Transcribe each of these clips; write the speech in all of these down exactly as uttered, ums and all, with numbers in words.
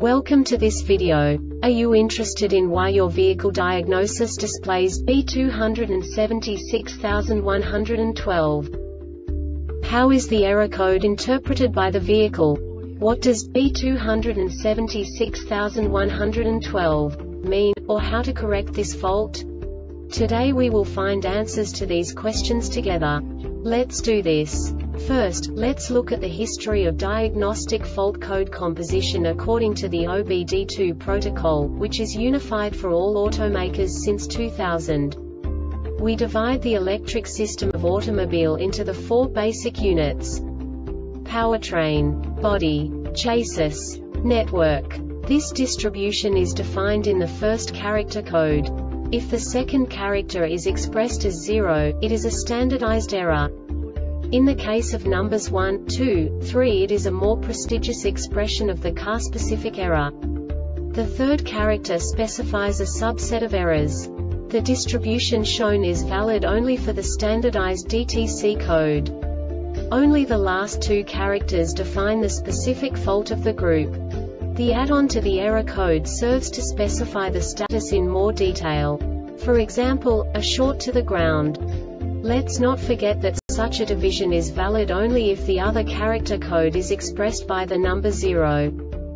Welcome to this video. Are you interested in why your vehicle diagnosis displays B two seven six one one two? How is the error code interpreted by the vehicle? What does B two seven six one one two mean, or how to correct this fault? Today we will find answers to these questions together. Let's do this. First, let's look at the history of diagnostic fault code composition according to the O B D two protocol, which is unified for all automakers since two thousand. We divide the electric system of automobile into the four basic units: powertrain, body, chassis, network. This distribution is defined in the first character code. If the second character is expressed as zero, it is a standardized error. In the case of numbers one, two, three, it is a more prestigious expression of the car-specific error. The third character specifies a subset of errors. The distribution shown is valid only for the standardized D T C code. Only the last two characters define the specific fault of the group. The add-on to the error code serves to specify the status in more detail. For example, a short to the ground. Let's not forget that such a division is valid only if the other character code is expressed by the number zero.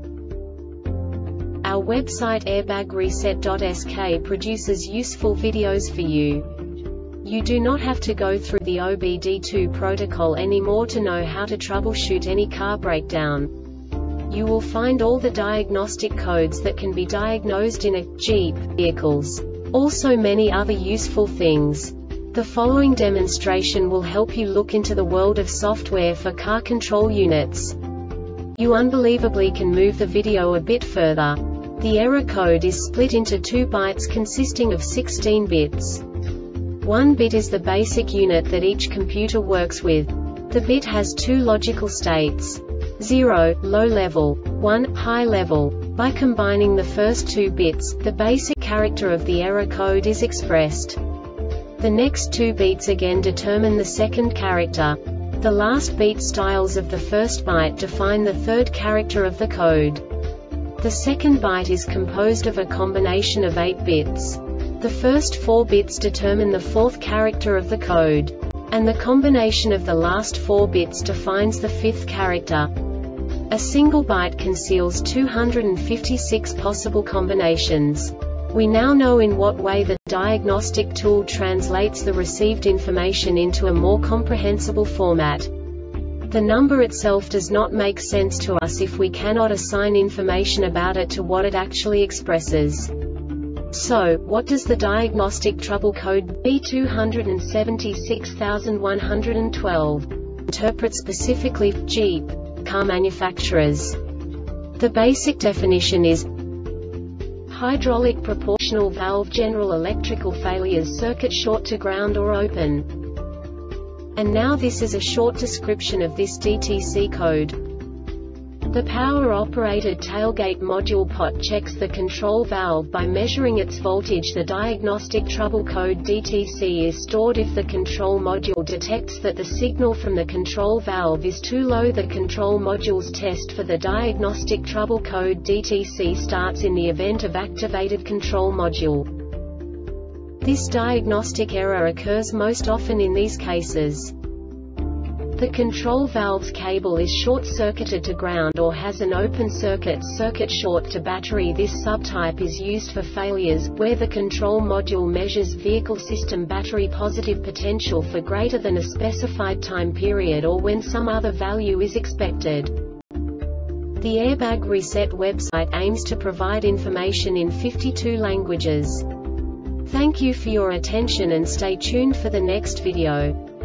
Our website airbag reset dot S K produces useful videos for you. You do not have to go through the O B D two protocol anymore to know how to troubleshoot any car breakdown. You will find all the diagnostic codes that can be diagnosed in a Jeep vehicles. Also many other useful things. The following demonstration will help you look into the world of software for car control units. You unbelievably can move the video a bit further. The error code is split into two bytes consisting of sixteen bits. One bit is the basic unit that each computer works with. The bit has two logical states: zero, low level, one, high level. By combining the first two bits, the basic character of the error code is expressed. The next two beats again determine the second character. The last beat styles of the first byte define the third character of the code. The second byte is composed of a combination of eight bits. The first four bits determine the fourth character of the code. And the combination of the last four bits defines the fifth character. A single byte conceals two hundred fifty-six possible combinations. We now know in what way the diagnostic tool translates the received information into a more comprehensible format. The number itself does not make sense to us if we cannot assign information about it to what it actually expresses. So, what does the diagnostic trouble code B two seven six one one two interpret specifically for Jeep car manufacturers? The basic definition is hydraulic proportional valve general electrical failures circuit short to ground or open. And now this is a short description of this D T C code. The power-operated tailgate module P O T checks the control valve by measuring its voltage. The diagnostic trouble code D T C is stored if the control module detects that the signal from the control valve is too low. The control module's test for the diagnostic trouble code D T C starts in the event of activated control module. This diagnostic error occurs most often in these cases: the control valve's cable is short-circuited to ground or has an open circuit circuit short to battery. This subtype is used for failures where the control module measures vehicle system battery positive potential for greater than a specified time period or when some other value is expected. The Airbag Reset website aims to provide information in fifty-two languages. Thank you for your attention and stay tuned for the next video.